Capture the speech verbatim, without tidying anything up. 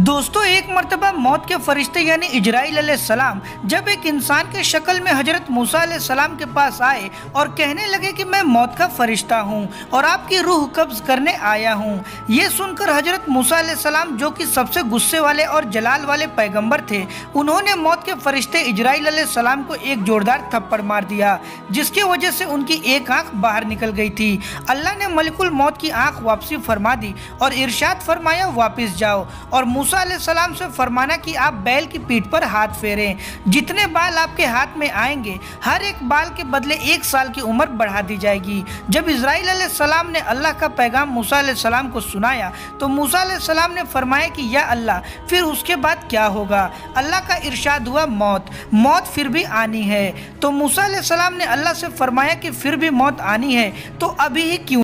दोस्तों, एक मर्तबा मौत के फरिश्ते यानी इजराइल अलैहिस्सलाम जब एक इंसान के शक्ल में हजरत मूसा अलैहिस्सलाम के पास आए और कहने लगे कि मैं मौत का फरिश्ता हूं और आपकी रूह कब्ज करने आया हूं। ये सुनकर हजरत मूसा अलैहिस्सलाम, जो कि सबसे गुस्से वाले और जलाल वाले पैगंबर थे, उन्होंने मौत के फरिश्ते इजराइल अलैहिस्सलाम को एक जोरदार थप्पड़ मार दिया, जिसकी वजह से उनकी एक आंख बाहर निकल गई थी। अल्लाह ने मलिकुल मौत की आंख वापसी फरमा दी और इरशाद फरमाया, वापस जाओ और मूसा अलैहिस्सलाम से फरमाना कि आप बैल की पीठ पर हाथ फेरें। जितने बाल आपके हाथ में आएंगे, हर एक बाल के बदले एक साल की उम्र बढ़ा दी जाएगी। जब इजराइल अलैहिस्सलाम ने अल्लाह का पैगाम मूसा अलैहिस्सलाम को सुनाया तो मूसा अलैहिस्सलाम ने फरमाया कि या अल्लाह, फिर उसके बाद क्या होगा? अल्लाह का इरशाद हुआ, मौत मौत फिर भी आनी है। तो मूसा अलैहिस्सलाम ने अल्लाह से फरमाया कि फिर भी मौत आनी है तो अभी ही क्यों